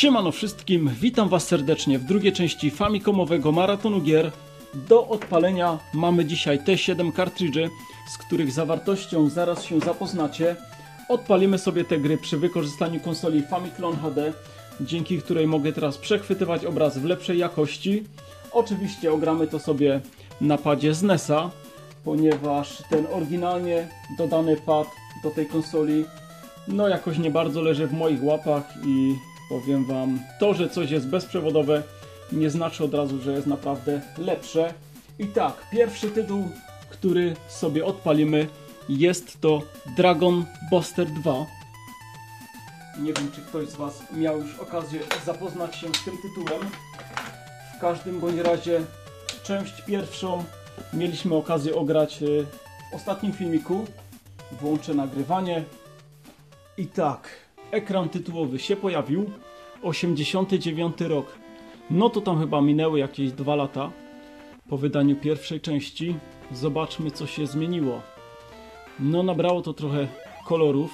Siemano wszystkim, witam was serdecznie w drugiej części Famicomowego maratonu gier. Do odpalenia mamy dzisiaj te 7 kartridży, z których zawartością zaraz się zapoznacie. Odpalimy sobie te gry przy wykorzystaniu konsoli Famiclone HD, dzięki której mogę teraz przechwytywać obraz w lepszej jakości. Oczywiście ogramy to sobie na padzie z NES-a, ponieważ ten oryginalnie dodany pad do tej konsoli no jakoś nie bardzo leży w moich łapach i powiem wam, to, że coś jest bezprzewodowe, nie znaczy od razu, że jest naprawdę lepsze. I tak, pierwszy tytuł, który sobie odpalimy, jest to Dragon Buster 2. Nie wiem, czy ktoś z was miał już okazję zapoznać się z tym tytułem. W każdym bądź razie część pierwszą mieliśmy okazję ograć w ostatnim filmiku. Włączę nagrywanie. I tak, ekran tytułowy się pojawił. 89 rok. No to tam chyba minęły jakieś 2 lata po wydaniu pierwszej części. Zobaczmy, co się zmieniło. No nabrało to trochę kolorów.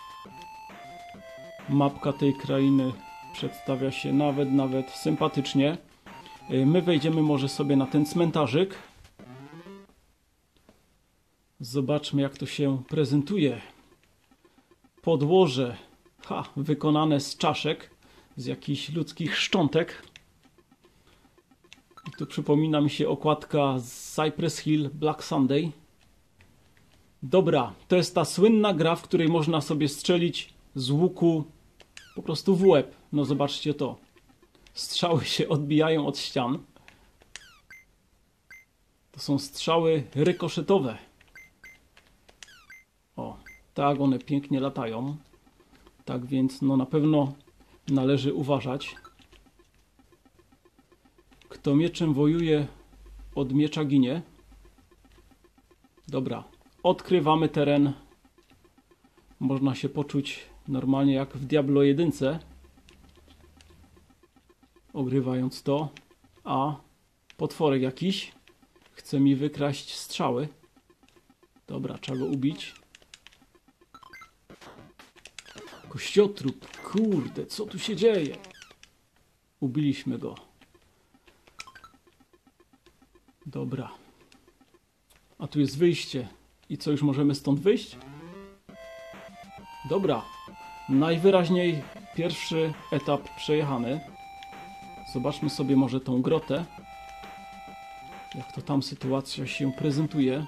Mapka tej krainy przedstawia się nawet sympatycznie. My wejdziemy może sobie na ten cmentarzyk. Zobaczmy, jak to się prezentuje. Podłoże wykonane z czaszek, z jakichś ludzkich szczątek. I tu przypomina mi się okładka z Cypress Hill Black Sunday. Dobra, to jest ta słynna gra, w której można sobie strzelić z łuku po prostu w łeb. No zobaczcie to. Strzały się odbijają od ścian. To są strzały rykoszetowe. O, tak one pięknie latają. Tak więc no na pewno należy uważać. Kto mieczem wojuje, od miecza ginie. Dobra, odkrywamy teren. Można się poczuć normalnie jak w Diablo 1, ogrywając to. A potworek jakiś chce mi wykraść strzały. Dobra, trzeba go ubić. Kościotrup, kurde, co tu się dzieje? Ubiliśmy go. Dobra. A tu jest wyjście. I co, już możemy stąd wyjść? Dobra. Najwyraźniej pierwszy etap przejechany. Zobaczmy sobie może tą grotę. Jak to tam sytuacja się prezentuje.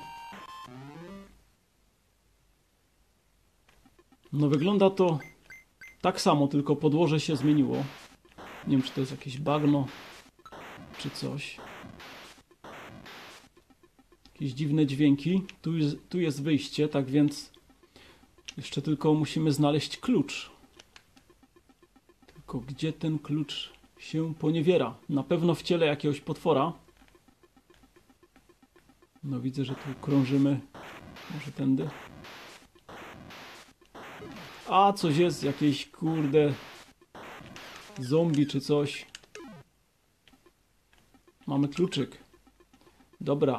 No wygląda to tak samo, tylko podłoże się zmieniło. Nie wiem, czy to jest jakieś bagno, czy coś. Jakieś dziwne dźwięki. Tu jest wyjście, tak więc jeszcze tylko musimy znaleźć klucz. Tylko gdzie ten klucz się poniewiera? Na pewno w ciele jakiegoś potwora. No widzę, że tu krążymy. Może tędy. A coś jest, jakieś kurde zombie czy coś. Mamy kluczyk. Dobra.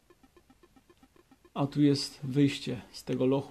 A tu jest wyjście z tego lochu.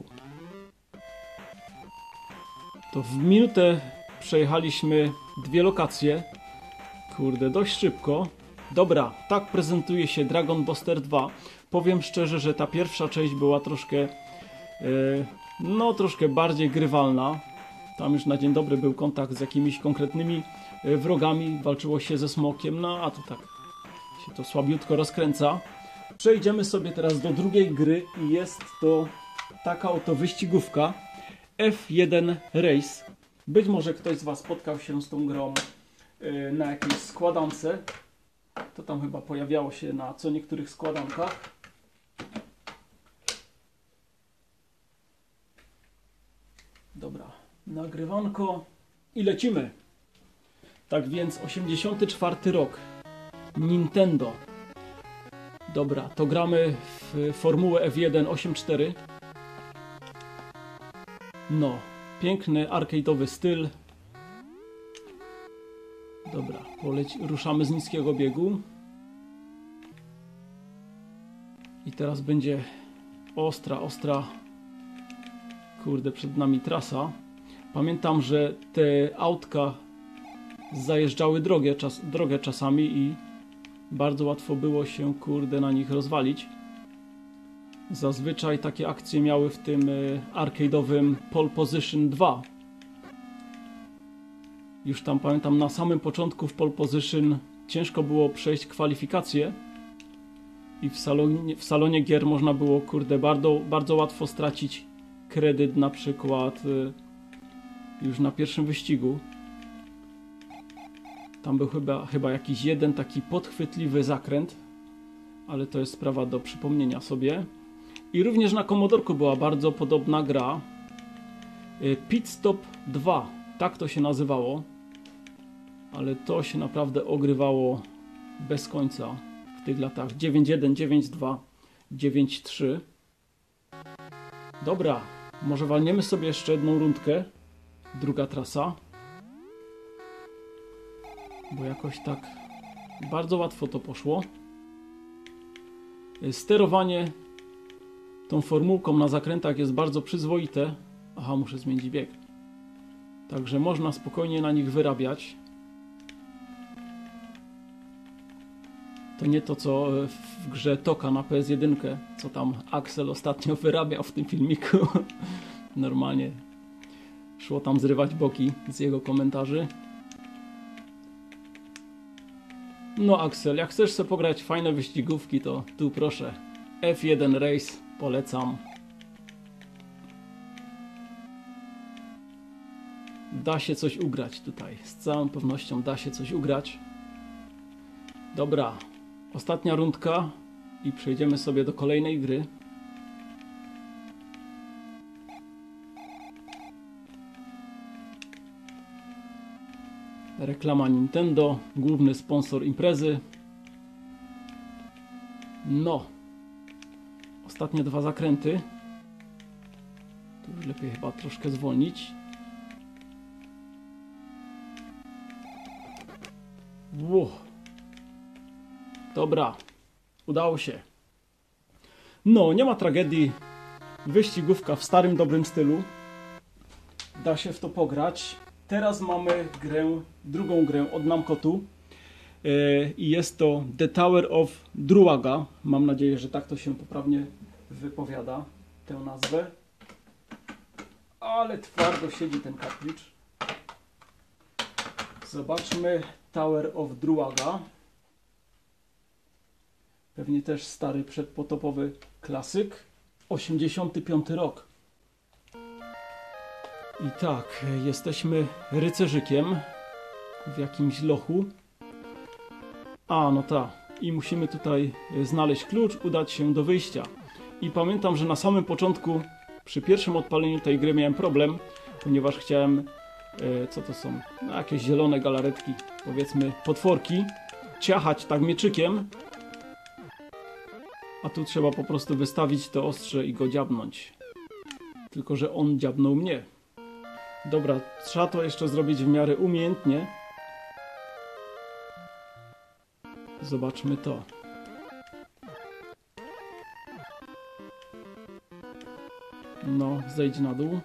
To w minutę przejechaliśmy 2 lokacje. Kurde, dość szybko. Dobra, tak prezentuje się Dragon Buster 2. Powiem szczerze, że ta pierwsza część była troszkę no troszkę bardziej grywalna. Tam już na dzień dobry był kontakt z jakimiś konkretnymi wrogami. Walczyło się ze smokiem. No a tu tak się to słabiutko rozkręca. Przejdziemy sobie teraz do drugiej gry i jest to taka oto wyścigówka F1 Race. Być może ktoś z was spotkał się z tą grą na jakiejś składance. To tam chyba pojawiało się na co niektórych składankach. Dobra, nagrywanko i lecimy. Tak więc 84 rok. Nintendo. Dobra, to gramy w Formułę F1 8.4. No, piękny arcade'owy styl. Dobra, ruszamy z niskiego biegu. I teraz będzie ostra kurde, przed nami trasa. Pamiętam, że te autka zajeżdżały drogę czasami i bardzo łatwo było się, kurde, na nich rozwalić. Zazwyczaj takie akcje miały w tym arcade'owym Pole Position 2. Już tam pamiętam, na samym początku w Pole Position ciężko było przejść kwalifikacje i w salonie gier można było, kurde, bardzo łatwo stracić kredyt, na przykład już na pierwszym wyścigu. Tam był chyba jakiś jeden taki podchwytliwy zakręt, ale to jest sprawa do przypomnienia sobie. I również na Commodorku była bardzo podobna gra, Pit Stop 2, tak to się nazywało, ale to się naprawdę ogrywało bez końca w tych latach 9.1, 9.2, 9.3. Dobra, może walniemy sobie jeszcze jedną rundkę, druga trasa, bo jakoś tak bardzo łatwo to poszło. Sterowanie tą formułką na zakrętach jest bardzo przyzwoite. Aha, muszę zmienić bieg. Także można spokojnie na nich wyrabiać. To nie to, co w grze Toka na PS1, co tam Axel ostatnio wyrabiał w tym filmiku. Normalnie szło tam zrywać boki z jego komentarzy. No Axel, jak chcesz sobie pograć fajne wyścigówki, to tu proszę. F1 Race polecam. Da się coś ugrać tutaj. Z całą pewnością da się coś ugrać. Dobra, ostatnia rundka i przejdziemy sobie do kolejnej gry. Reklama Nintendo, główny sponsor imprezy. No, ostatnie dwa zakręty. Tu już lepiej chyba troszkę zwolnić. Wow. Dobra, udało się. No, nie ma tragedii. Wyścigówka w starym, dobrym stylu. Da się w to pograć. Teraz mamy drugą grę od Namcotu i jest to The Tower of Druaga. Mam nadzieję, że tak to się poprawnie wypowiada, tę nazwę. Ale twardo siedzi ten kartridż. Zobaczmy Tower of Druaga. Pewnie też stary, przedpotopowy klasyk. 85 rok. I tak, jesteśmy rycerzykiem w jakimś lochu. A, no tak. I musimy tutaj znaleźć klucz, udać się do wyjścia. I pamiętam, że na samym początku, przy pierwszym odpaleniu tej gry miałem problem, ponieważ chciałem, co to są? No, jakieś zielone galaretki, powiedzmy potworki, ciachać tak mieczykiem. A tu trzeba po prostu wystawić to ostrze i go dziabnąć. Tylko że on dziabnął mnie. Dobra, trzeba to jeszcze zrobić w miarę umiejętnie. Zobaczmy to. No, zejdź na dół.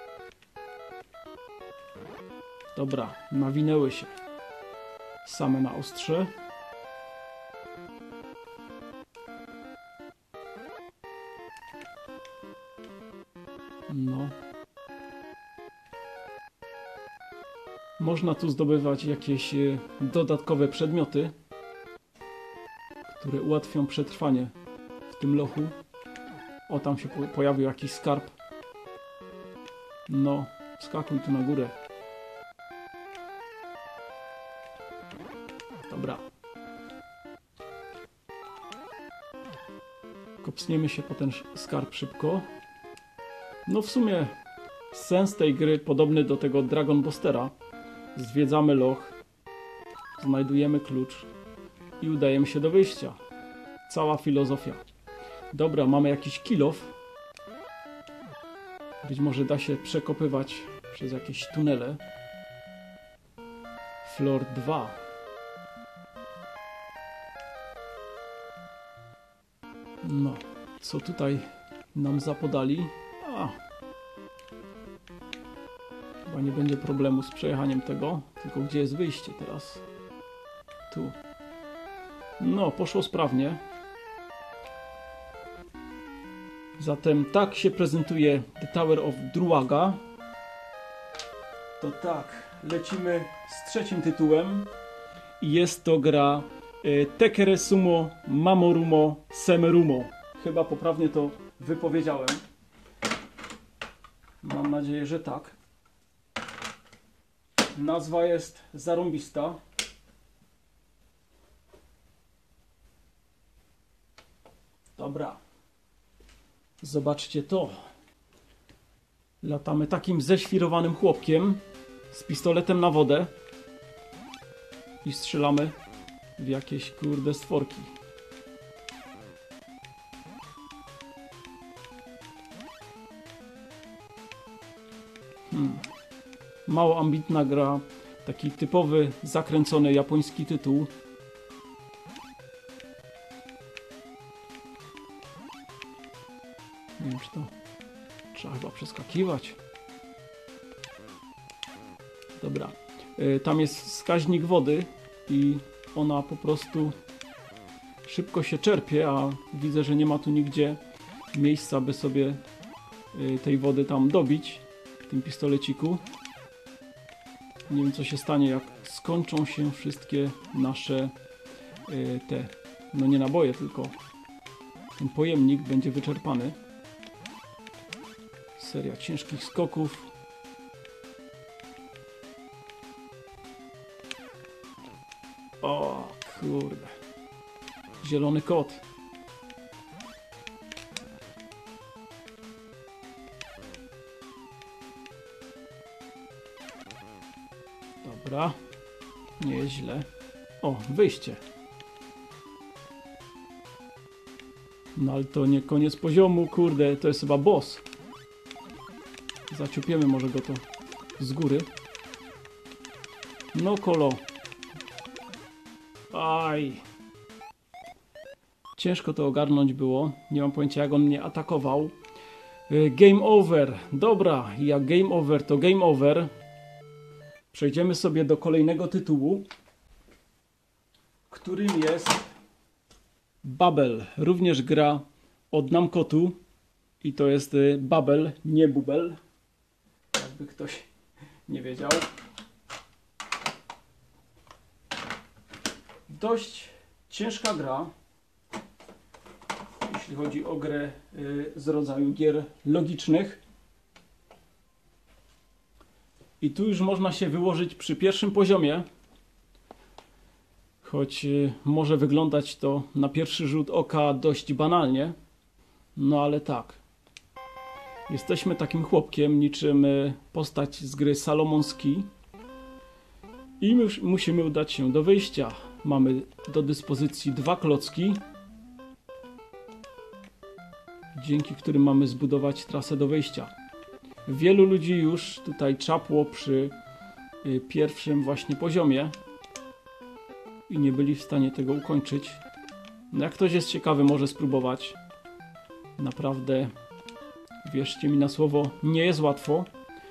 Dobra, nawinęły się. Same na ostrze. No. Można tu zdobywać jakieś dodatkowe przedmioty, które ułatwią przetrwanie w tym lochu. O, tam się pojawił jakiś skarb. No, skakuj tu na górę. Dobra. Kopsniemy się po ten skarb szybko. No w sumie sens tej gry podobny do tego Dragon Boostera. Zwiedzamy loch, znajdujemy klucz i udajemy się do wyjścia. Cała filozofia. Dobra, mamy jakiś kill-off. Być może da się przekopywać przez jakieś tunele. Floor 2. No, co tutaj nam zapodali? A, Chyba nie będzie problemu z przejechaniem tego. Tylko gdzie jest wyjście teraz? Tu. No, poszło sprawnie. Zatem tak się prezentuje The Tower of Druaga. To tak, lecimy z trzecim tytułem. I jest to gra Tekere Sumo Mamorumo Semerumo. Chyba poprawnie to wypowiedziałem. Mam nadzieję, że tak. Nazwa jest zarąbista. Dobra. Zobaczcie to. Latamy takim ześwirowanym chłopkiem z pistoletem na wodę i strzelamy w jakieś kurde stworki. Mało ambitna gra, taki typowy, zakręcony japoński tytuł. Nie wiem, czy to trzeba chyba przeskakiwać. Dobra. Tam jest wskaźnik wody i ona po prostu szybko się czerpie, a widzę, że nie ma tu nigdzie miejsca, by sobie tej wody tam dobić w tym pistoleciku. Nie wiem, co się stanie, jak skończą się wszystkie nasze te, no nie naboje, tylko ten pojemnik będzie wyczerpany. Seria ciężkich skoków. O kurde. Zielony kot. Dobra. Nie jest źle. O, wyjście. No ale to nie koniec poziomu, kurde. To jest chyba boss. Zaciupiemy może go to z góry. No kolo. Aj. Ciężko to ogarnąć było. Nie mam pojęcia, jak on mnie atakował. Game over. Dobra, jak game over, to game over. Przejdziemy sobie do kolejnego tytułu, którym jest Babel. Również gra od Namcotu. I to jest Babel, nie Bubel. Jakby ktoś nie wiedział. Dość ciężka gra, jeśli chodzi o grę z rodzaju gier logicznych. I tu już można się wyłożyć przy pierwszym poziomie, choć może wyglądać to na pierwszy rzut oka dość banalnie. No ale tak. Jesteśmy takim chłopkiem, niczym postać z gry Salomon's Key. I musimy udać się do wyjścia. Mamy do dyspozycji 2 klocki, dzięki którym mamy zbudować trasę do wyjścia. Wielu ludzi już tutaj czapło przy pierwszym właśnie poziomie i nie byli w stanie tego ukończyć. No jak ktoś jest ciekawy, może spróbować. Naprawdę, wierzcie mi na słowo, nie jest łatwo.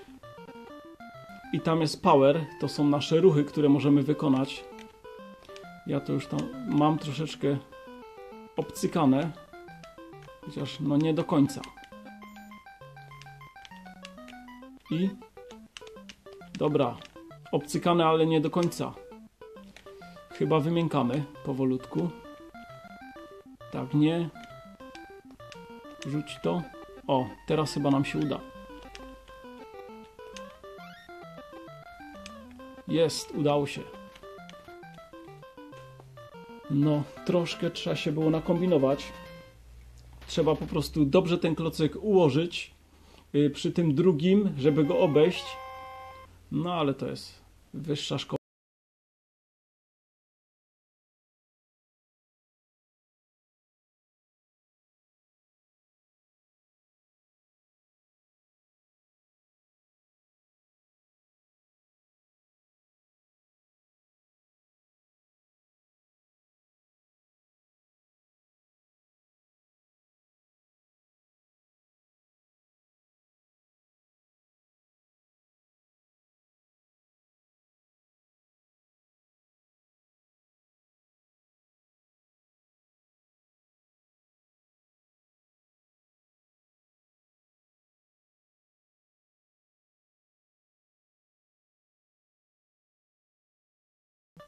I tam jest power, to są nasze ruchy, które możemy wykonać. Ja to już tam mam troszeczkę obcykane, chociaż no nie do końca. I dobra, obcykane, ale nie do końca. Chyba wymiękamy powolutku. Tak, nie. Rzuć to. O, teraz chyba nam się uda. Jest, udało się. No, troszkę trzeba się było nakombinować. Trzeba po prostu dobrze ten klocek ułożyć przy tym drugim, żeby go obejść. No, ale to jest wyższa szkoła.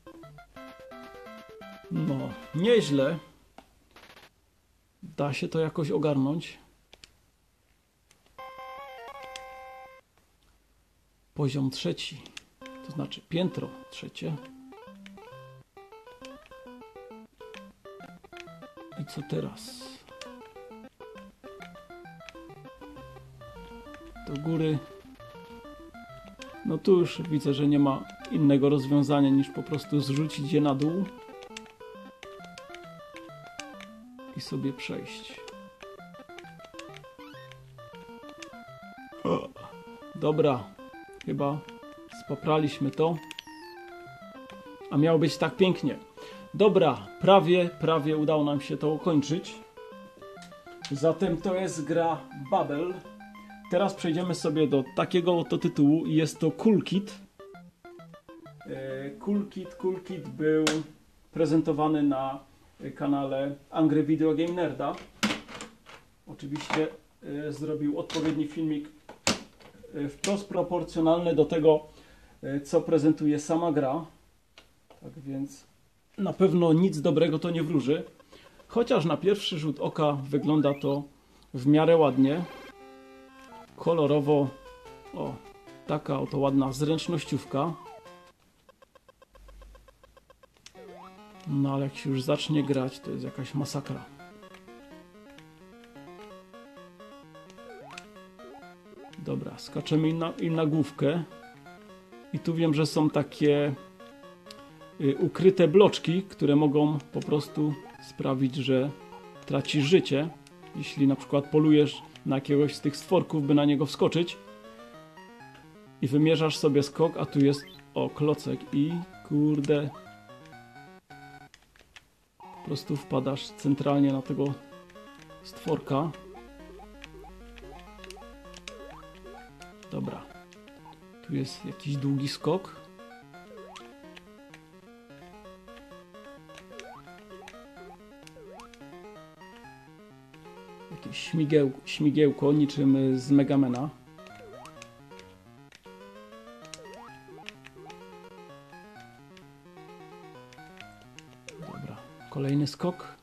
No, nieźle. Da się to jakoś ogarnąć. Poziom trzeci, to znaczy piętro trzecie. I co teraz? Do góry. No tu już widzę, że nie ma innego rozwiązania niż po prostu zrzucić je na dół i sobie przejść. O, dobra, chyba spapraliśmy to. A miało być tak pięknie. Dobra, prawie udało nam się to ukończyć. Zatem to jest gra Bubble. Teraz przejdziemy sobie do takiego oto tytułu i jest to Cool Kit. Cool Kit był prezentowany na kanale Angry Video Game Nerda. Oczywiście zrobił odpowiedni filmik wprost proporcjonalny do tego, co prezentuje sama gra. Tak więc na pewno nic dobrego to nie wróży. Chociaż na pierwszy rzut oka wygląda to w miarę ładnie. Kolorowo. O, taka oto ładna zręcznościówka. No ale jak się już zacznie grać, to jest jakaś masakra. Dobra, skaczemy im na główkę. I tu wiem, że są takie ukryte bloczki, które mogą po prostu sprawić, że tracisz życie. Jeśli na przykład polujesz na jakiegoś z tych stworków, by na niego wskoczyć i wymierzasz sobie skok, a tu jest klocek i kurde po prostu wpadasz centralnie na tego stworka. Dobra, tu jest jakiś długi skok. Jakieś śmigiełko niczym z Megamena. Dobra, kolejny skok.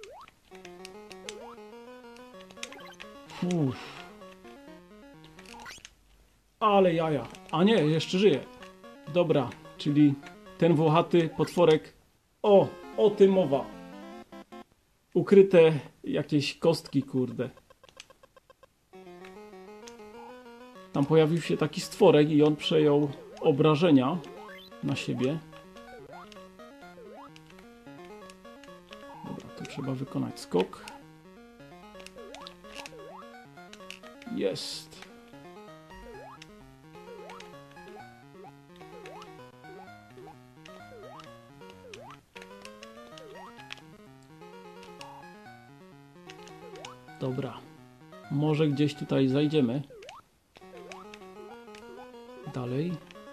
Ale jaja. A nie, jeszcze żyje. Dobra, czyli ten włochaty potworek. O tym mowa. Ukryte jakieś kostki, kurde. Tam pojawił się taki stworek i on przejął obrażenia na siebie. Dobra, tu trzeba wykonać skok. Jest. Dobra, może gdzieś tutaj zajdziemy. Dalej.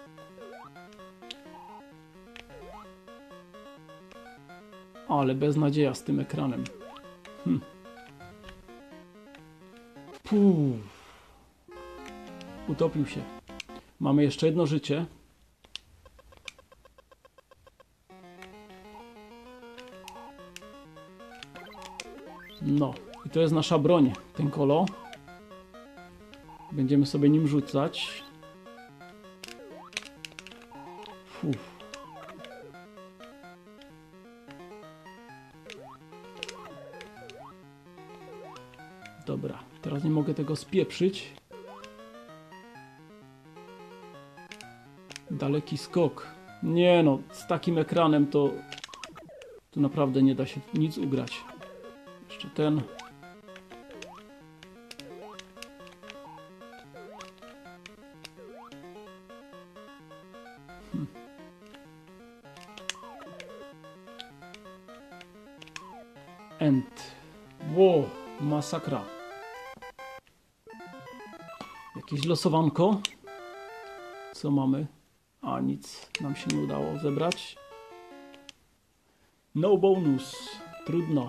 Ale beznadzieja z tym ekranem. Utopił się. Mamy jeszcze jedno życie. No. I to jest nasza broń, ten kolo. Będziemy sobie nim rzucać. Dobra, teraz nie mogę tego spieprzyć. Daleki skok. Nie no, z takim ekranem to naprawdę nie da się nic ugrać. Jeszcze ten. End. Wow, masakra. Jakieś losowanko. Co mamy? A nic nam się nie udało zebrać. No bonus. Trudno.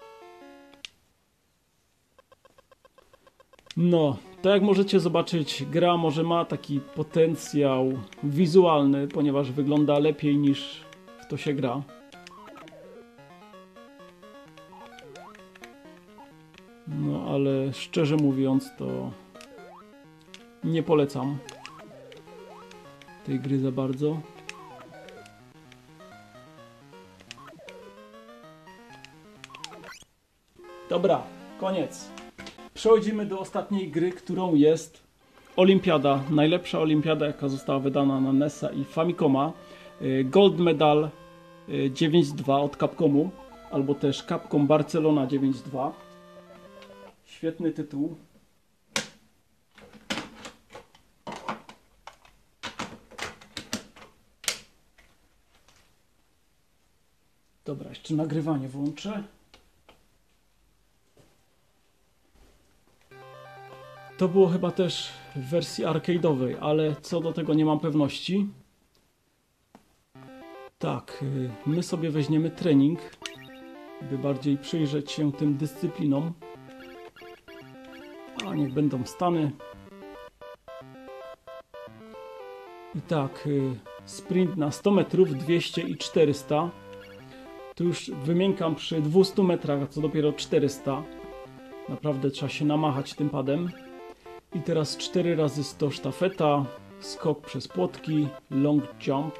No, tak jak możecie zobaczyć, gra może ma taki potencjał wizualny, ponieważ wygląda lepiej niż w to się gra. No ale szczerze mówiąc to nie polecam tej gry za bardzo. Dobra, koniec. Przechodzimy do ostatniej gry, którą jest Olimpiada. Najlepsza olimpiada, jaka została wydana na NES-a i Famicoma. Gold Medal 9.2 od Capcomu, albo też Capcom Barcelona 9.2. Świetny tytuł. Dobra, jeszcze nagrywanie włączę. To było chyba też w wersji arcade'owej, ale co do tego nie mam pewności. Tak, my sobie weźmiemy trening, by bardziej przyjrzeć się tym dyscyplinom. A niech będą stany. I tak, sprint na 100 metrów, 200 i 400. Tu już wymiękam przy 200 metrach, a co dopiero 400. Naprawdę trzeba się namachać tym padem. I teraz 4 razy 100 sztafeta, skok przez płotki, long jump.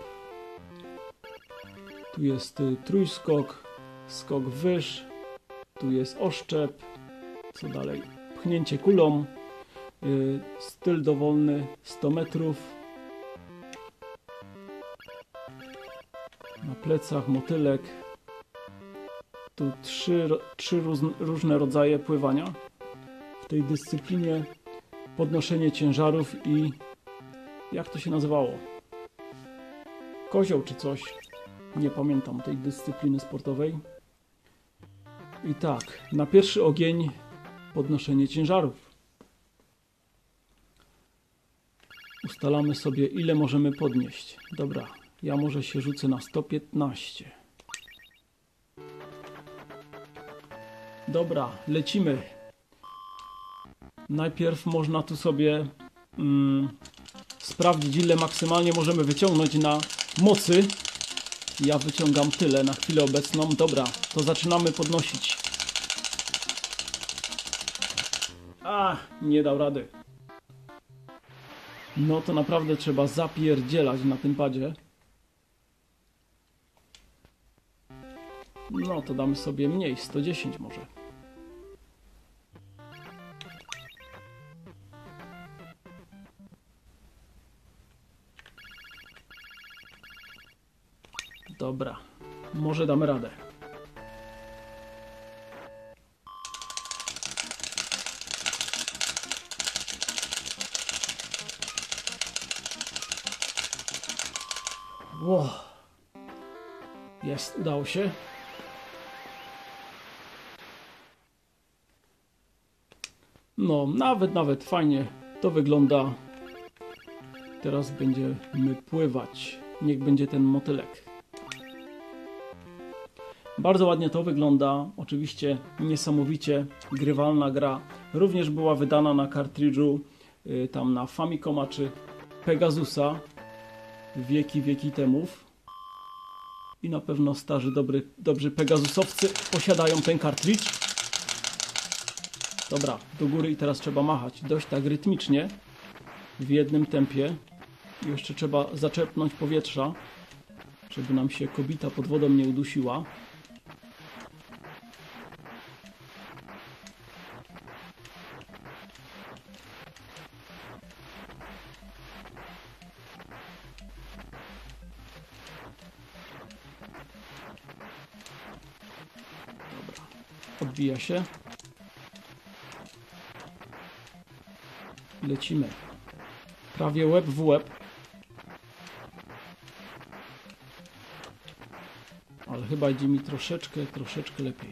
Tu jest trójskok, skok wyż, tu jest oszczep, co dalej? Pchnięcie kulą, styl dowolny 100 metrów. Na plecach motylek. Tu trzy różne rodzaje pływania w tej dyscyplinie. Podnoszenie ciężarów i jak to się nazywało? Kozioł czy coś. Nie pamiętam tej dyscypliny sportowej. I tak, na pierwszy ogień podnoszenie ciężarów. Ustalamy sobie, ile możemy podnieść. Dobra, ja może się rzucę na 115. Dobra, lecimy. Najpierw można tu sobie sprawdzić, ile maksymalnie możemy wyciągnąć na mocy. Ja wyciągam tyle na chwilę obecną. Dobra, to zaczynamy podnosić. Nie dał rady. No to naprawdę trzeba zapierdzielać na tym padzie. No to damy sobie mniej, 110 może. Dobra, może damy radę. Wow. Jest, udało się. No, nawet fajnie to wygląda. Teraz będziemy pływać. Niech będzie ten motylek. Bardzo ładnie to wygląda. Oczywiście niesamowicie grywalna gra. Również była wydana na kartridżu tam na Famicoma czy Pegasusa wieki temów. I na pewno starzy, dobrzy Pegasusowcy posiadają ten kartridż. Dobra, do góry i teraz trzeba machać dość tak rytmicznie w jednym tempie. I jeszcze trzeba zaczerpnąć powietrza, żeby nam się kobita pod wodą nie udusiła. Dobra, odbija się. Lecimy. Prawie łeb w łeb. Ale chyba idzie mi troszeczkę lepiej.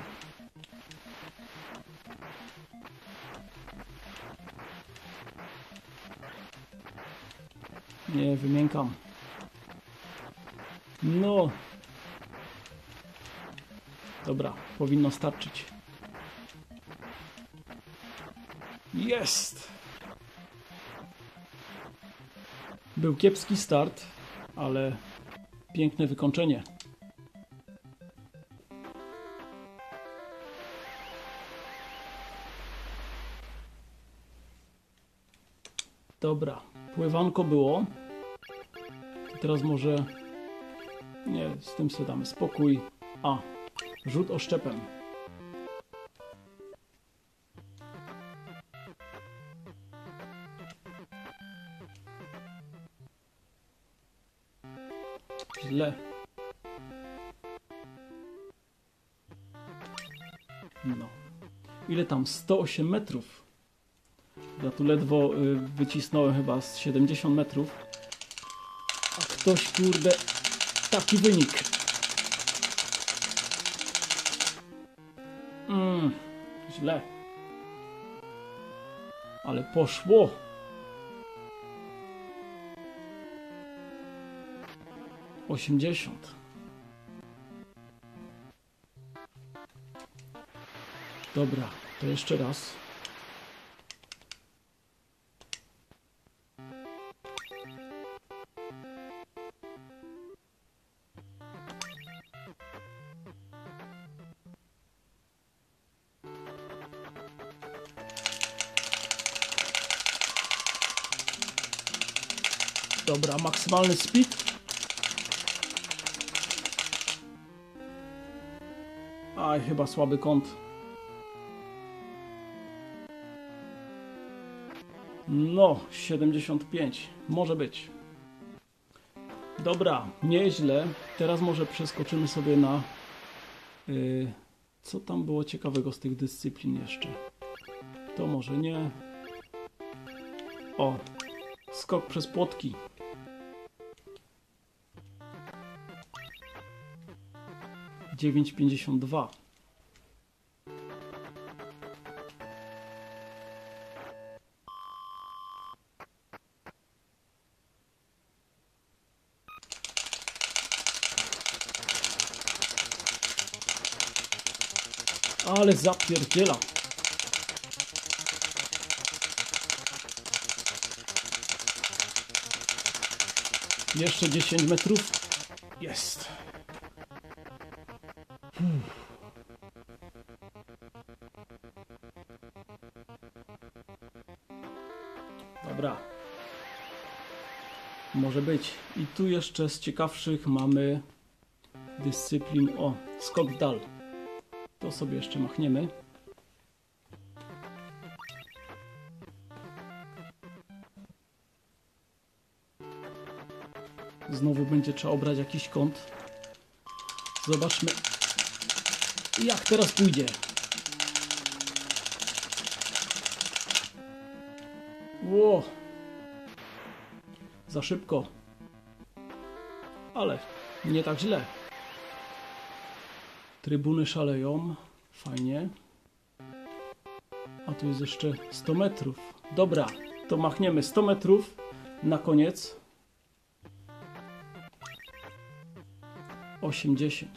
Nie, wymiękam. No. Dobra, powinno starczyć. Jest! Był kiepski start, ale piękne wykończenie. Dobra, pływanko było. Teraz może... Nie, z tym sobie damy spokój. A, rzut oszczepem. Źle. No. Ile tam? 108 metrów. Ja tu ledwo wycisnąłem chyba z 70 metrów. A ktoś, kurde, taki wynik. Źle. Ale poszło. Osiemdziesiąt. Dobra, to jeszcze raz. Dobra, maksymalny speed. Aj, chyba słaby kąt. No, 75. Może być. Dobra, nieźle. Teraz może przeskoczymy sobie na... co tam było ciekawego z tych dyscyplin jeszcze? To może nie. O, skok przez płotki. Dziewięć 52. Ale zapierdziela. Jeszcze 10 metrów. Jest. Dobra. Może być. I tu jeszcze z ciekawszych mamy dyscyplin. O, skok w dal. To sobie jeszcze machniemy. Znowu będzie trzeba obrać jakiś kąt. Zobaczmy, jak teraz pójdzie. Ło! Za szybko. Ale nie tak źle. Trybuny szaleją. Fajnie. A tu jest jeszcze 100 metrów. Dobra, to machniemy 100 metrów na koniec. 80.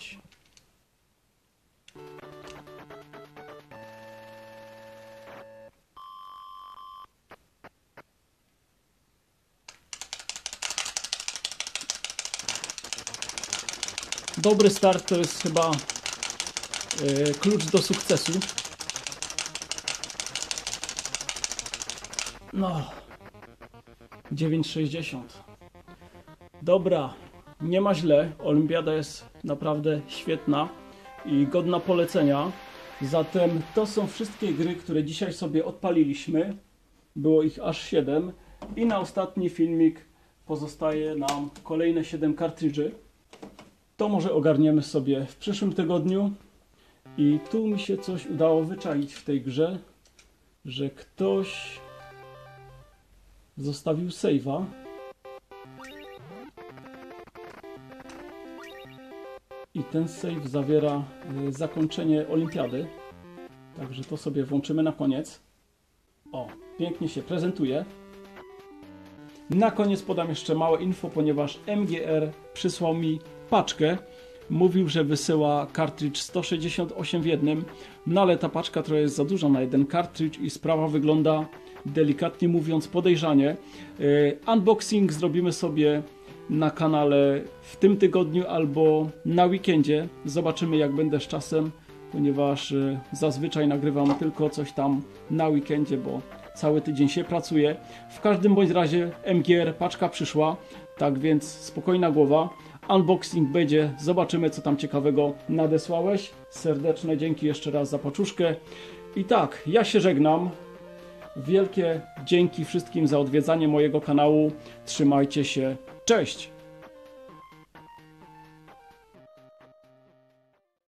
Dobry start to jest chyba klucz do sukcesu. No. 9,60. Dobra. Nie ma źle. Olimpiada jest naprawdę świetna i godna polecenia. Zatem to są wszystkie gry, które dzisiaj sobie odpaliliśmy. Było ich aż 7. I na ostatni filmik pozostaje nam kolejne 7 kartridży. To może ogarniemy sobie w przyszłym tygodniu. I tu mi się coś udało wyczaić w tej grze, że ktoś zostawił save'a. I ten save zawiera zakończenie olimpiady. Także to sobie włączymy na koniec. O, pięknie się prezentuje. Na koniec podam jeszcze małe info, ponieważ MGR przysłał mi paczkę. Mówił, że wysyła kartridż 168 w jednym, no ale ta paczka trochę jest za duża na jeden kartridż i sprawa wygląda, delikatnie mówiąc, podejrzanie. Unboxing zrobimy sobie na kanale w tym tygodniu albo na weekendzie. Zobaczymy, jak będę z czasem, ponieważ zazwyczaj nagrywam tylko coś tam na weekendzie, bo cały tydzień się pracuje. W każdym bądź razie MGR paczka przyszła, tak więc spokojna głowa. Unboxing będzie, zobaczymy co tam ciekawego nadesłałeś. Serdeczne dzięki jeszcze raz za paczuszkę. I tak, ja się żegnam. Wielkie dzięki wszystkim za odwiedzanie mojego kanału. Trzymajcie się. Cześć!